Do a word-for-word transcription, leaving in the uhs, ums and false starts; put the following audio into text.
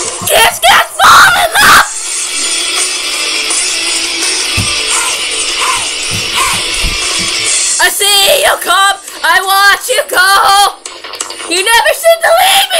Kids can't fall in love! I see you come, I watch you go! You never seem to leave